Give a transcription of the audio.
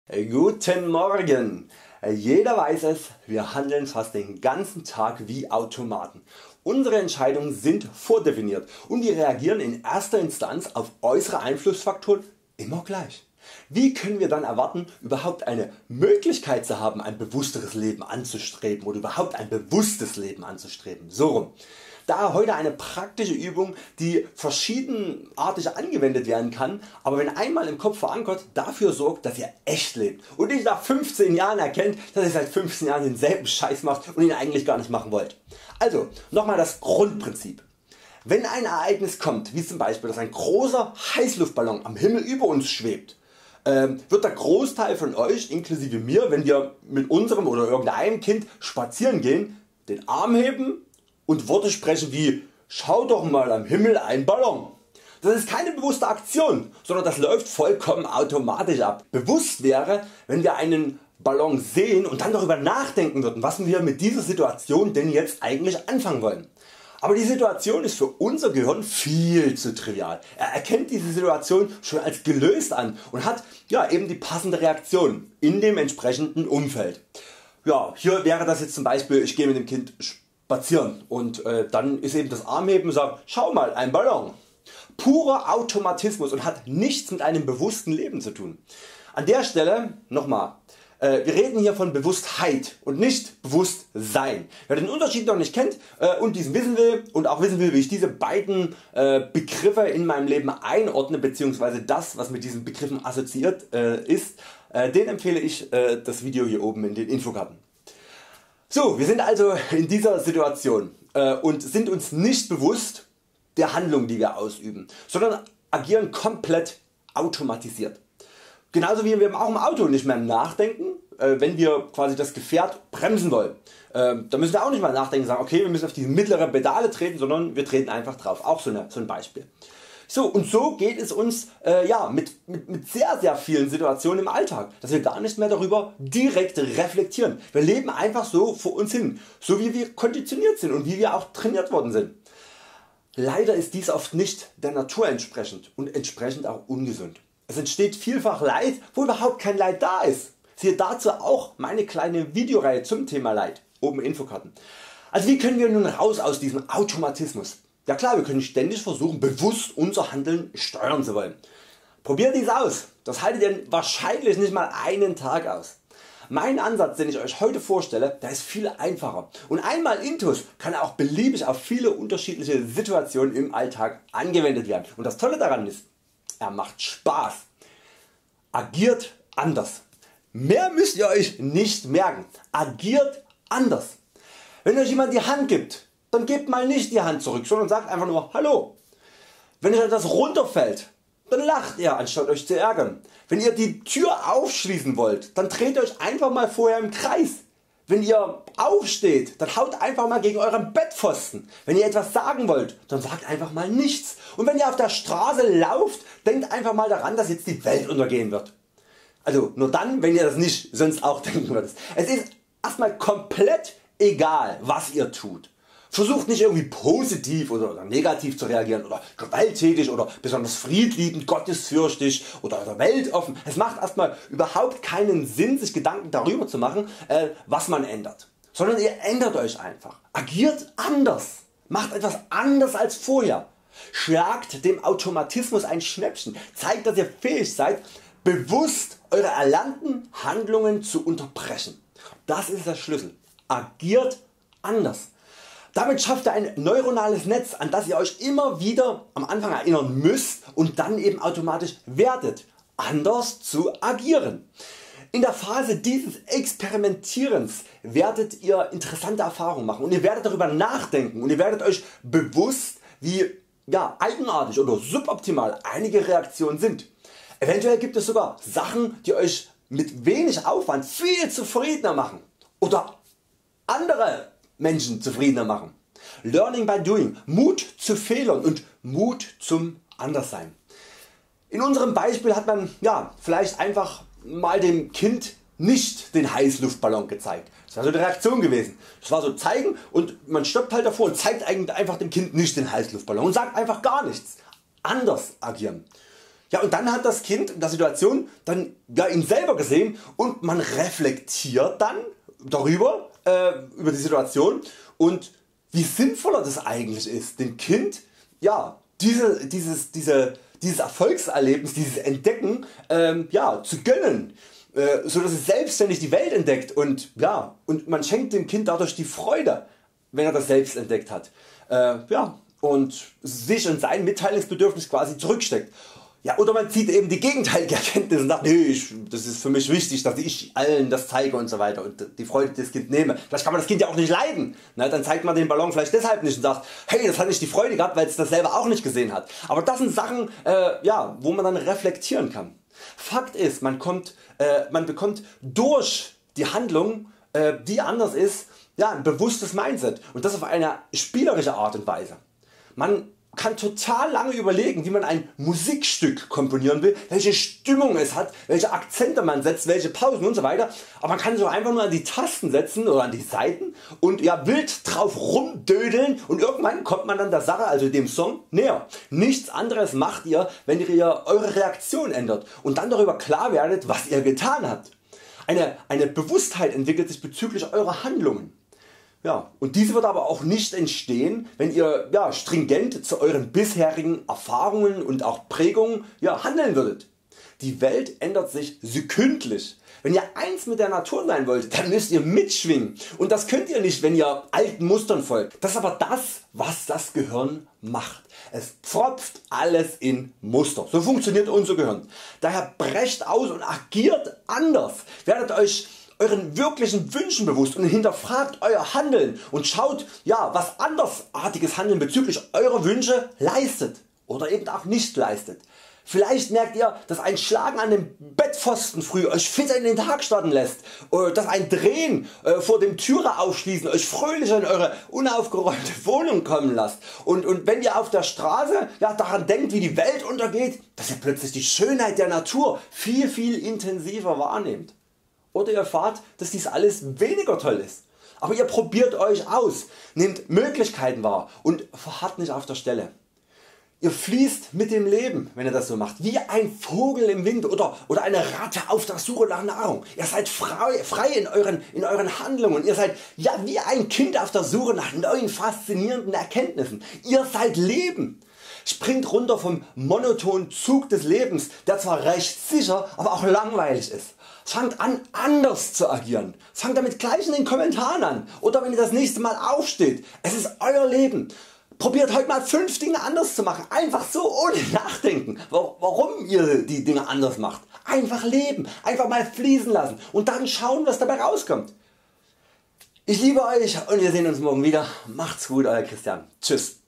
Guten Morgen! Jeder weiß es, wir handeln fast den ganzen Tag wie Automaten. Unsere Entscheidungen sind vordefiniert und wir reagieren in erster Instanz auf äußere Einflussfaktoren immer gleich. Wie können wir dann erwarten, überhaupt eine Möglichkeit zu haben, ein bewussteres Leben anzustreben oder überhaupt ein bewusstes Leben anzustreben? So rum. Daher heute eine praktische Übung, die verschiedenartig angewendet werden kann, aber wenn einmal im Kopf verankert, dafür sorgt, dass ihr echt lebt und nicht nach 15 Jahren erkennt, dass ihr seit 15 Jahren denselben Scheiß macht und ihn eigentlich gar nicht machen wollt. Also nochmal das Grundprinzip. Wenn ein Ereignis kommt, wie zum Beispiel, dass ein großer Heißluftballon am Himmel über uns schwebt, wird der Großteil von euch inklusive mir, wenn wir mit unserem oder irgendeinem Kind spazieren gehen, den Arm heben und Worte sprechen wie schau doch mal am Himmel ein Ballon. Das ist keine bewusste Aktion, sondern das läuft vollkommen automatisch ab. Bewusst wäre, wenn wir einen Ballon sehen und dann darüber nachdenken würden, was wir mit dieser Situation denn jetzt eigentlich anfangen wollen. Aber die Situation ist für unser Gehirn viel zu trivial. Er erkennt diese Situation schon als gelöst an und hat eben die passende Reaktion in dem entsprechenden Umfeld. Hier wäre das jetzt zum Beispiel, ich gehe mit dem Kind spazieren und dann ist eben das Armheben und sagt schau mal ein Ballon. Purer Automatismus und hat nichts mit einem bewussten Leben zu tun. An der Stelle nochmal. Wir reden hier von Bewusstheit und nicht Bewusstsein. Wer den Unterschied noch nicht kennt und diesen wissen will und auch wissen will, wie ich diese beiden Begriffe in meinem Leben einordne bzw. das was mit diesen Begriffen assoziiert ist, den empfehle ich das Video hier oben in den Infokarten. So, wir sind also in dieser Situation und sind uns nicht bewusst der Handlung die wir ausüben, sondern agieren komplett automatisiert. Genauso wie wir auch im Auto nicht mehr nachdenken, wenn wir quasi das Gefährt bremsen wollen. Da müssen wir auch nicht mal nachdenken und sagen okay wir müssen auf die mittlere Pedale treten, sondern wir treten einfach drauf. Auch so ein Beispiel. So und so geht es uns mit sehr vielen Situationen im Alltag, dass wir gar nicht mehr darüber direkt reflektieren. Wir leben einfach so vor uns hin, so wie wir konditioniert sind und wie wir auch trainiert worden sind. Leider ist dies oft nicht der Natur entsprechend und entsprechend auch ungesund. Es entsteht vielfach Leid, wo überhaupt kein Leid da ist. Siehe dazu auch meine kleine Videoreihe zum Thema Leid, oben Infokarten. Also wie können wir nun raus aus diesem Automatismus? Ja klar, wir können ständig versuchen bewusst unser Handeln steuern zu wollen. Probiert dies aus, das haltet ihr wahrscheinlich nicht mal einen Tag aus. Mein Ansatz den ich Euch heute vorstelle, der ist viel einfacher und einmal intus kann er auch beliebig auf viele unterschiedliche Situationen im Alltag angewendet werden. Und das Tolle daran ist, er macht Spaß. Agiert anders. Mehr müsst ihr Euch nicht merken. Agiert anders. Wenn Euch jemand die Hand gibt, dann gebt mal nicht die Hand zurück, sondern sagt einfach nur Hallo. Wenn Euch etwas runterfällt, dann lacht ihr anstatt Euch zu ärgern. Wenn ihr die Tür aufschließen wollt, dann dreht Euch einfach mal vorher im Kreis. Wenn ihr aufsteht, dann haut einfach mal gegen euren Bettpfosten. Wenn ihr etwas sagen wollt, dann sagt einfach mal nichts. Und wenn ihr auf der Straße lauft, denkt einfach mal daran, dass jetzt die Welt untergehen wird. Also nur dann, wenn ihr das nicht sonst auch denken würdet. Es ist erstmal komplett egal was ihr tut. Versucht nicht irgendwie positiv oder negativ zu reagieren oder gewalttätig oder besonders friedliebend, gottesfürchtig oder weltoffen. Es macht erstmal überhaupt keinen Sinn sich Gedanken darüber zu machen was man ändert, sondern ihr ändert Euch einfach. Agiert anders. Macht etwas anders als vorher. Schlagt dem Automatismus ein Schnäppchen. Zeigt dass ihr fähig seid bewusst Eure erlernten Handlungen zu unterbrechen. Das ist der Schlüssel. Agiert anders. Damit schafft ihr ein neuronales Netz an das ihr Euch immer wieder am Anfang erinnern müsst und dann eben automatisch werdet anders zu agieren. In der Phase dieses Experimentierens werdet ihr interessante Erfahrungen machen und ihr werdet darüber nachdenken und ihr werdet Euch bewusst wie eigenartig oder suboptimal einige Reaktionen sind. Eventuell gibt es sogar Sachen die Euch mit wenig Aufwand viel zufriedener machen oder andere Menschen zufriedener machen. Learning by doing, Mut zu Fehlern und Mut zum Anderssein. In unserem Beispiel hat man vielleicht einfach mal dem Kind nicht den Heißluftballon gezeigt. Das war so die Reaktion gewesen. Das war so zeigen und man stoppt halt davor und zeigt einfach dem Kind nicht den Heißluftballon und sagt einfach gar nichts. Anders agieren. Ja, und dann hat das Kind in der Situation dann ihn selber gesehen und man reflektiert dann darüber, über die Situation und wie sinnvoller das eigentlich ist, dem Kind dieses Erfolgserlebnis, dieses Entdecken zu gönnen, so dass es selbstständig die Welt entdeckt und man schenkt dem Kind dadurch die Freude, wenn er das selbst entdeckt hat, und sich und sein Mitteilungsbedürfnis quasi zurücksteckt. Ja, oder man zieht eben die gegenteilige Erkenntnis und sagt, nee, das ist für mich wichtig, dass ich allen das zeige und so weiter und die Freude des Kind nehme. Vielleicht kann man das Kind ja auch nicht leiden. Dann zeigt man den Ballon vielleicht deshalb nicht und sagt, hey, das hat nicht die Freude gehabt, weil es das selber auch nicht gesehen hat. Aber das sind Sachen, wo man dann reflektieren kann. Fakt ist, man bekommt durch die Handlung, die anders ist, ein bewusstes Mindset und das auf eine spielerische Art und Weise. Man kann total lange überlegen, wie man ein Musikstück komponieren will, welche Stimmung es hat, welche Akzente man setzt, welche Pausen und so weiter, aber man kann so einfach nur an die Tasten setzen oder an die Saiten und wild drauf rumdödeln und irgendwann kommt man dann der Sache, also dem Song, näher. Nichts anderes macht ihr, wenn ihr eure Reaktion ändert und dann darüber klar werdet, was ihr getan habt. Eine Bewusstheit entwickelt sich bezüglich eurer Handlungen. Ja, und diese wird aber auch nicht entstehen, wenn ihr stringent zu euren bisherigen Erfahrungen und auch Prägungen handeln würdet. Die Welt ändert sich sekündlich. Wenn ihr eins mit der Natur sein wollt, dann müsst ihr mitschwingen und das könnt ihr nicht, wenn ihr alten Mustern folgt. Das ist aber das, was das Gehirn macht. Es pfropft alles in Muster. So funktioniert unser Gehirn. Daher brecht aus und agiert anders. Werdet euch euren wirklichen Wünschen bewusst und hinterfragt euer Handeln und schaut was andersartiges Handeln bezüglich eurer Wünsche leistet oder eben auch nicht leistet. Vielleicht merkt ihr, dass ein Schlagen an dem Bettpfosten früh euch fitter in den Tag starten lässt, dass ein Drehen vor dem Türe aufschließen euch fröhlicher in eure unaufgeräumte Wohnung kommen lasst und wenn ihr auf der Straße daran denkt, wie die Welt untergeht, dass ihr plötzlich die Schönheit der Natur viel intensiver wahrnehmt. Oder ihr erfahrt, dass dies alles weniger toll ist. Aber ihr probiert Euch aus, nehmt Möglichkeiten wahr und verharrt nicht auf der Stelle. Ihr fließt mit dem Leben, wenn ihr das so macht, wie ein Vogel im Wind oder eine Ratte auf der Suche nach Nahrung. Ihr seid frei in euren Handlungen. Ihr seid wie ein Kind auf der Suche nach neuen faszinierenden Erkenntnissen. Ihr seid Leben. Springt runter vom monotonen Zug des Lebens, der zwar recht sicher, aber auch langweilig ist. Fangt an anders zu agieren. Fangt damit gleich in den Kommentaren an oder wenn ihr das nächste Mal aufsteht. Es ist Euer Leben. Probiert heute mal 5 Dinge anders zu machen. Einfach so ohne Nachdenken. Warum ihr die Dinge anders macht. Einfach leben. Einfach mal fließen lassen und dann schauen was dabei rauskommt. Ich liebe Euch und wir sehen uns morgen wieder. Macht's gut, Euer Christian. Tschüss.